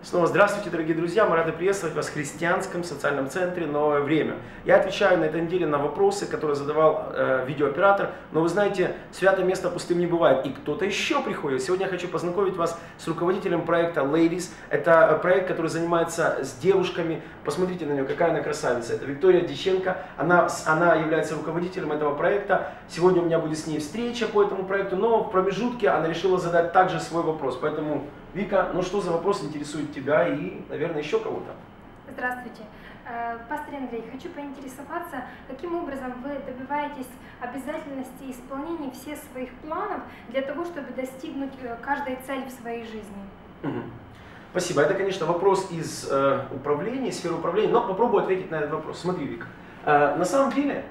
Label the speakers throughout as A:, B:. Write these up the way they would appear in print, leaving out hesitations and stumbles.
A: Снова здравствуйте, дорогие друзья! Мы рады приветствовать вас в христианском социальном центре «Новое время». Я отвечаю на этой неделе на вопросы, которые задавал видеооператор. Но вы знаете, святое место пустым не бывает. И кто-то еще приходит. Сегодня я хочу познакомить вас с руководителем проекта Ladies. Это проект, который занимается с девушками. Посмотрите на нее, какая она красавица. Это Виктория Диченко. Она является руководителем этого проекта. Сегодня у меня будет с ней встреча по этому проекту. Но в промежутке она решила задать также свой вопрос. Поэтому, Вика, ну что за вопрос интересует тебя и, наверное, еще кого-то?
B: Здравствуйте. Пастор Андрей, хочу поинтересоваться, каким образом вы добиваетесь обязательности исполнения всех своих планов для того, чтобы достигнуть каждой цели в своей жизни?
A: Спасибо. Это, конечно, вопрос из управления, сферы управления, но попробую ответить на этот вопрос. Смотри, Вика, на самом деле,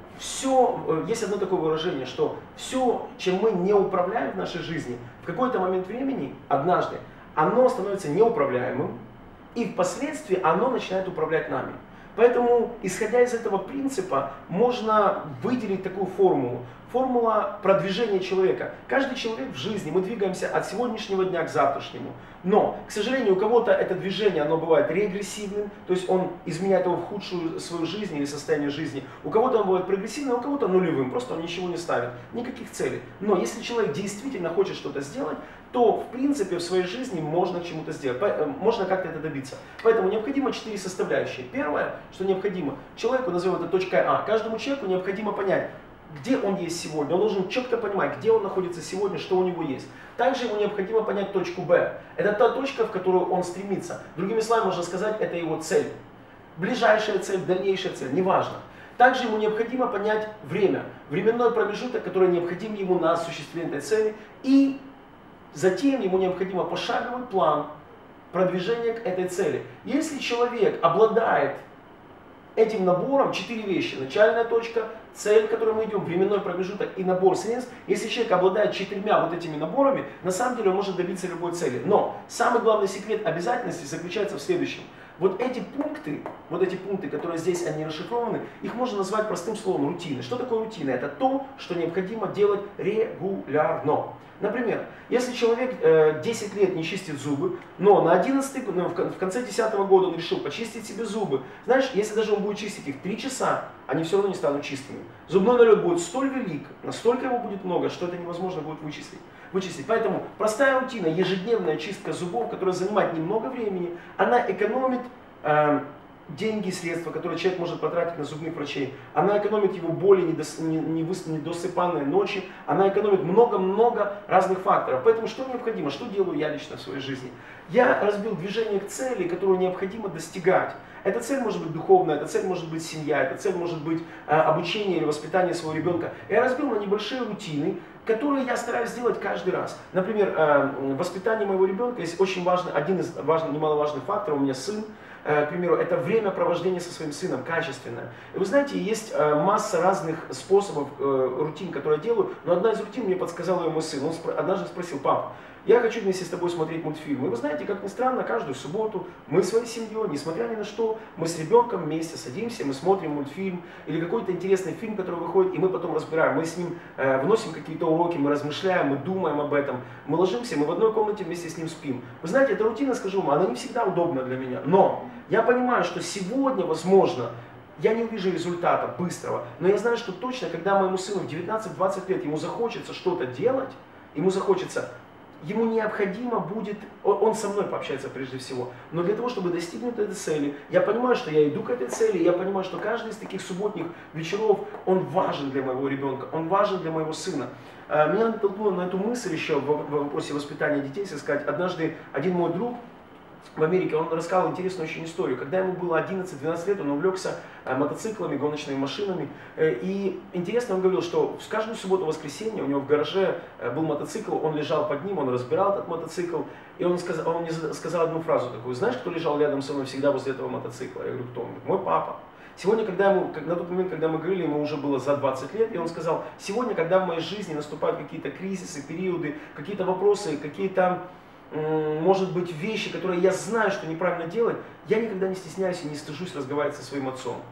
A: есть одно такое выражение, что все, чем мы не управляем в нашей жизни, в какой-то момент времени, однажды, оно становится неуправляемым, и впоследствии оно начинает управлять нами. Поэтому, исходя из этого принципа, можно выделить такую формулу. Формула продвижения человека. Каждый человек в жизни, мы двигаемся от сегодняшнего дня к завтрашнему. Но, к сожалению, у кого-то это движение, оно бывает регрессивным, то есть он изменяет его в худшую свою жизнь или состояние жизни. У кого-то он бывает прогрессивным, а у кого-то нулевым, просто он ничего не ставит, никаких целей. Но если человек действительно хочет что-то сделать, то, в принципе, в своей жизни можно к чему-то сделать, можно как-то это добиться. Поэтому необходимо 4 составляющие. Первое, что необходимо, человеку, назовем это точкой А, каждому человеку необходимо понять, где он есть сегодня. Он должен четко понимать, где он находится сегодня, что у него есть. Также ему необходимо понять точку Б. Это та точка, в которую он стремится. Другими словами, можно сказать, это его цель. Ближайшая цель, дальнейшая цель, неважно. Также ему необходимо понять время, временной промежуток, который необходим ему на осуществление этой цели. И затем ему необходимо пошаговый план продвижения к этой цели. Если человек обладает этим набором 4 вещи: начальная точка, цель, к которой мы идем, временной промежуток и набор средств. Если человек обладает 4 вот этими наборами, на самом деле он может добиться любой цели. Но самый главный секрет обязательности заключается в следующем. Вот эти пункты, которые здесь они расшифрованы, их можно назвать простым словом рутины. Что такое рутина? Это то, что необходимо делать регулярно. Например, если человек 10 лет не чистит зубы, но на 11, в конце 10 года он решил почистить себе зубы. Знаешь, если даже он будет чистить их 3 часа, они все равно не станут чистыми. Зубной налет будет столь велик, настолько его будет много, что это невозможно будет вычислить. Поэтому простая рутина, ежедневная чистка зубов, которая занимает немного времени, она экономит деньги, средства, которые человек может потратить на зубных врачей. Она экономит его боли, недосыпанные ночи. Она экономит много-много разных факторов. Поэтому что необходимо? Что делаю я лично в своей жизни? Я разбил движение к цели, которую необходимо достигать. Эта цель может быть духовная, эта цель может быть семья, эта цель может быть обучение или воспитание своего ребенка. Я разбил на небольшие рутины, которые я стараюсь сделать каждый раз. Например, воспитание моего ребенка есть очень важный, один из немаловажных факторов. У меня сын. К примеру, это время провождения со своим сыном, качественное. И вы знаете, есть масса разных способов, рутин, которые я делаю, но одна из рутин мне подсказал ее мой сын. Он однажды спросил: пап, я хочу вместе с тобой смотреть мультфильмы. И вы знаете, как ни странно, каждую субботу мы своей семьей, несмотря ни на что, мы с ребенком вместе садимся, мы смотрим мультфильм или какой-то интересный фильм, который выходит, и мы потом разбираем. Мы с ним вносим какие-то уроки, мы размышляем, мы думаем об этом. Мы ложимся, мы в одной комнате вместе с ним спим. Вы знаете, эта рутина, скажу вам, она не всегда удобна для меня, но я понимаю, что сегодня, возможно, я не увижу результата быстрого, но я знаю, что точно, когда моему сыну в 19-20 лет ему захочется что-то делать, ему необходимо будет, он со мной пообщается прежде всего, но для того, чтобы достигнуть этой цели, я понимаю, что я иду к этой цели, я понимаю, что каждый из таких субботних вечеров, он важен для моего ребенка, он важен для моего сына. Меня натолкнуло на эту мысль еще в вопросе воспитания детей, сказать, однажды один мой друг в Америке, он рассказал интересную очень историю. Когда ему было 11-12 лет, он увлекся мотоциклами, гоночными машинами. И интересно, он говорил, что в каждую субботу-воскресенье у него в гараже был мотоцикл, он лежал под ним, он разбирал этот мотоцикл. И он мне сказал одну фразу такую: знаешь, кто лежал рядом со мной всегда возле этого мотоцикла? Я говорю: кто? Он говорит: мой папа. Сегодня, на тот момент, когда мы говорили, ему уже было за 20 лет, и он сказал: сегодня, когда в моей жизни наступают какие-то кризисы, периоды, какие-то вопросы, какие-то, может быть, вещи, которые я знаю, что неправильно делать, я никогда не стесняюсь и не стыжусь разговаривать со своим отцом.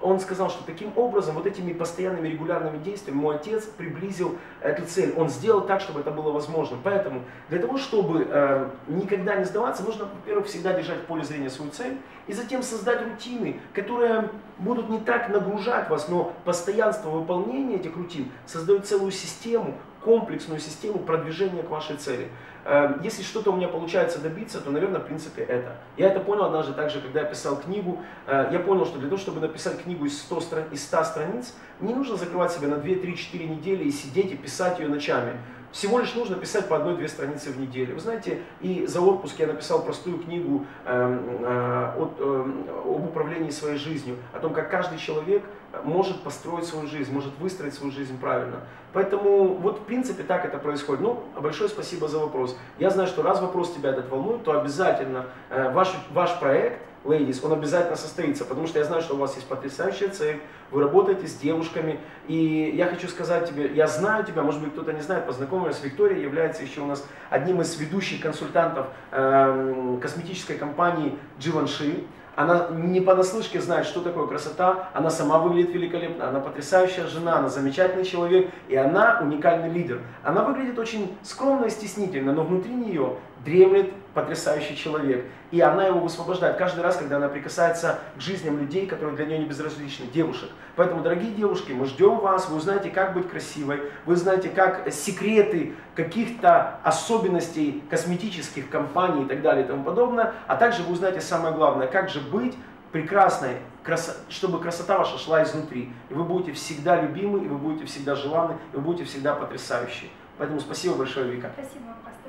A: он сказал, что таким образом, вот этими постоянными регулярными действиями мой отец приблизил эту цель. Он сделал так, чтобы это было возможно. Поэтому для того, чтобы никогда не сдаваться, нужно, во-первых, всегда держать в поле зрения свою цель, и затем создать рутины, которые будут не так нагружать вас, но постоянство выполнения этих рутин создает целую систему, комплексную систему продвижения к вашей цели. Если что-то у меня получается добиться, то, наверное, в принципе это. Я это понял однажды также, когда я писал книгу. Я понял, что для того, чтобы написать книгу из 100 страниц, не нужно закрывать себя на 2, 3, 4 недели и сидеть и писать ее ночами. Всего лишь нужно писать по 1-2 страницы в неделю. Вы знаете, и за отпуск я написал простую книгу об управлении своей жизнью, о том, как каждый человек может построить свою жизнь, может выстроить свою жизнь правильно. Поэтому вот в принципе так это происходит. Ну, большое спасибо за вопрос. Я знаю, что раз вопрос тебя этот волнует, то обязательно ваш проект, Ladies, он обязательно состоится, потому что я знаю, что у вас есть потрясающая цель, вы работаете с девушками, и я хочу сказать тебе, я знаю тебя, может быть кто-то не знает, познакомилась с Викторией, является еще у нас одним из ведущих консультантов косметической компании Givenchy. Она не понаслышке знает, что такое красота, она сама выглядит великолепно, она потрясающая жена, она замечательный человек, и она уникальный лидер. Она выглядит очень скромно и стеснительно, но внутри нее дремлет потрясающий человек. И она его высвобождает каждый раз, когда она прикасается к жизням людей, которые для нее не безразличны, девушек. Поэтому, дорогие девушки, мы ждем вас, вы узнаете, как быть красивой, вы знаете, как секреты каких-то особенностей косметических компаний и так далее и тому подобное, а также вы узнаете самое главное, как же быть прекрасной, чтобы красота ваша шла изнутри. И вы будете всегда любимы, и вы будете всегда желанны, и вы будете всегда потрясающие. Поэтому спасибо большое, Вика.
B: Спасибо, пастор.